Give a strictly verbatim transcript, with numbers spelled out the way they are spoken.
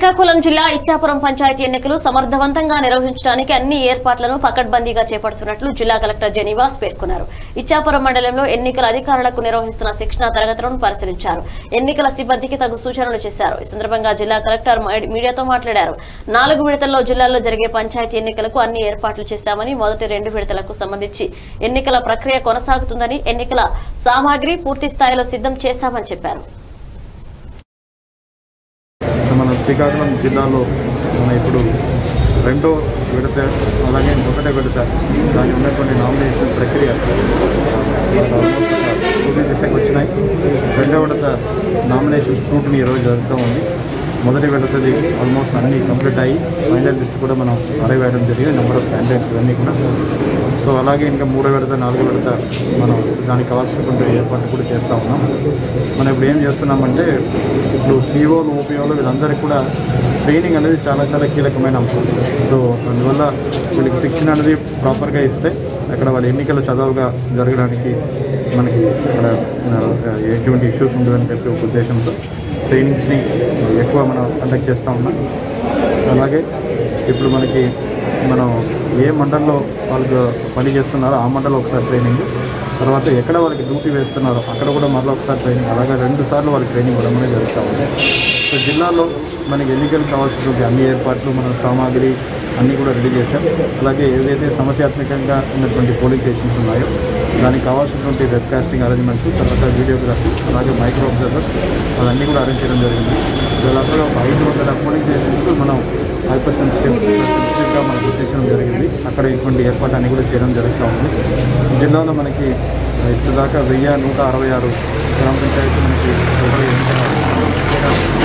శ్రీకాకుళం జిల్లా ఇచ్చాపురం పంచాయతీ ఎన్నికలు సమర్థవంతంగా నిర్వహించడానికి అన్ని ఏర్పాట్లను పకడ్బందీగా చేపడుతున్నట్లు జిల్లా కలెక్టర్ జెనివాస్ పేర్కొన్నారు. ఇచ్చాపురం మండలంలో ఎన్నికల అధికారులకు నిర్వహిస్తున్న శిక్షణా తరగతులను పరిశీలించారు. ఎన్నికల సిబ్బందికి తగు సూచనలు చేశారు. ఈ సందర్భంగా జిల్లా కలెక్టర్ మీడియాతో మాట్లాడారు. నాలుగు విడతల్లో జిల్లాల్లో జరిగే పంచాయతీ ఎన్నికలకు అన్ని ఏర్పాట్లు చేశామని, మొదటి రెండు విడతలకు సంబంధించి ఎన్నికల ప్రక్రియ కొనసాగుతుందని, ఎన్నికల సామాగ్రి పూర్తి స్థాయిలో సిద్ధం చేశామని చెప్పారు. మన శ్రీకాకుళం జిల్లాలో మన ఇప్పుడు రెండో విడత అలాగే మొదటి విడత దాని ఉన్నటువంటి నామినేషన్ ప్రక్రియ పూర్తి దిశకు వచ్చినాయి. రెండో విడత నామినేషన్ స్క్రూటినీ ఈరోజు జరుగుతూ ఉంది. మొదటి విడతది ఆల్మోస్ట్ అన్నీ కంప్లీట్ అయ్యి ఫైనల్ లిస్ట్ కూడా మనం అరవేయడం జరిగింది, నెంబర్ ఆఫ్ క్యాండిడేట్స్ ఇవన్నీ కూడా. సో అలాగే ఇంకా మూడో విడత నాలుగో విడత మనం దానికి కావాల్సినటువంటి ఏర్పాట్లు కూడా చేస్తూ ఉన్నాం. మనం ఇప్పుడు ఏం చేస్తున్నామంటే ఇప్పుడు పీఓలు ఓపీఓలు వీళ్ళందరికీ కూడా ట్రైనింగ్ అనేది చాలా చాలా కీలకమైన అంశం. సో అందువల్ల వీళ్ళకి శిక్షణ అనేది ప్రాపర్గా ఇస్తే అక్కడ వాళ్ళ ఎన్నికల చదువుగా జరగడానికి మనకి అక్కడ ఎటువంటి ఇష్యూస్ ఉండదని చెప్పి ఒక ఉద్దేశంతో ట్రైనింగ్స్ని ఎక్కువ మనం కండక్ట్ చేస్తూ ఉన్నాం. అలాగే ఇప్పుడు మనకి మనం ఏ మండలంలో వాళ్ళకి పని చేస్తున్నారో ఆ మండలంలో ఒకసారి ట్రైనింగ్, తర్వాత ఎక్కడ వాళ్ళకి డ్యూటీ వేస్తున్నారో అక్కడ కూడా మరలా ఒకసారి ట్రైనింగ్, అలాగే రెండు సార్లు వాళ్ళకి ట్రైనింగ్ కూడా మనకి జరుగుతూ ఉంది. సో జిల్లాలో మనకి ఎన్నికలకు కావాల్సినటువంటి అన్ని ఏర్పాట్లు, మన సామాగ్రి అన్నీ కూడా రెడీ చేశాం. అలాగే ఏదైతే సమస్యాత్మకంగా ఉన్నటువంటి పోలింగ్ స్టేషన్స్ ఉన్నాయో దానికి కావాల్సినటువంటి వెబ్కాస్టింగ్ అరేంజ్మెంట్స్, తర్వాత వీడియోగ్రఫీ, అలాగే మైక్రో అబ్జర్వర్స్ అవన్నీ కూడా అరేంజ్ చేయడం జరిగింది. దాదాపుగా ఒక ఐదు వందల పోలింగ్ స్టేషన్స్ మనం హైపర్ సెన్సిటివ్ సెన్సిటివ్గా మనకు గుర్తించడం జరిగింది. అక్కడ ఇటువంటి ఏర్పాటు అన్నీ కూడా చేయడం జరుగుతూ ఉంది. జిల్లాలో మనకి ఇప్పటిదాకా వెయ్యి నూట అరవై ఆరు గ్రామ పంచాయతీ మనకి